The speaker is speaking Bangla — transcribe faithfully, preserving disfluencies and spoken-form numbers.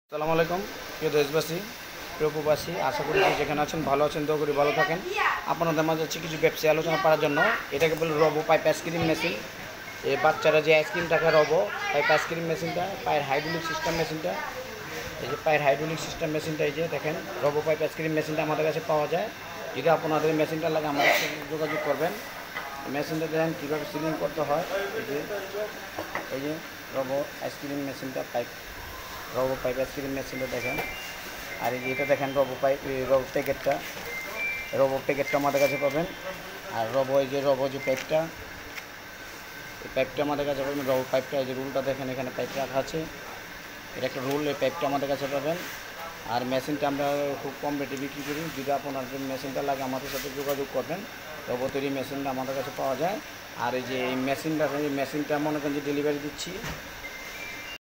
আসসালামু আলাইকুম প্রিয় দেশবাসী, প্রিয় প্রবাসী, আশা করি যে যেখানে আছেন ভালো আছেন, দোয়া করি ভালো থাকেন। আপনাদের মাঝে হচ্ছে কিছু ব্যবসায়ী আলোচনা করার জন্য। এটাকে বলে রবো পাইপ আইসক্রিম মেশিন। এই বাচ্চারা যে আইসক্রিমটাকে রবো পাইপ আইসক্রিম মেশিনটা, পায়ের হাইড্রোলিক সিস্টেম মেশিনটা, এই যে পায়ের হাইড্রোলিক সিস্টেম মেশিনটা, এই যে দেখেন রবো পাইপ আইসক্রিম মেশিনটা আমাদের কাছে পাওয়া যায়। যদি আপনাদের মেশিনটা লাগে আমাদের সাথে যোগাযোগ করবেন। মেশিনটা দেখেন কীভাবে সিলিং করতে হয়। এই যে এই যে রবো আইসক্রিম মেশিনটা, পাইপ রবো পাইপ আইসক্রিম মেশিনটা দেখেন। আর এই যে এটা দেখেন রবো পাইপ, রবো প্যাকেটটা, রবো প্যাকেটটা আমাদের কাছে পাবেন। আর রবো এই যে রবো যে পাইপটা, এই পাইপটা আমাদের কাছে পাবেন। রবো পাইপটা এই যে রুলটা দেখেন, এখানে পাইপ রাখা আছে, এটা একটা রুল। এই পাইপটা আমাদের কাছে পাবেন। আর মেশিনটা আমরা খুব কম রেটে বিক্রি করি। যদি আপনার যে মেশিনটা লাগে আমাদের সাথে যোগাযোগ করবেন। রবো তৈরি মেশিনটা আমাদের কাছে পাওয়া যায়। আর এই যে এই মেশিনটা, এই মেশিনটা মনে করেন যে ডেলিভারি দিচ্ছি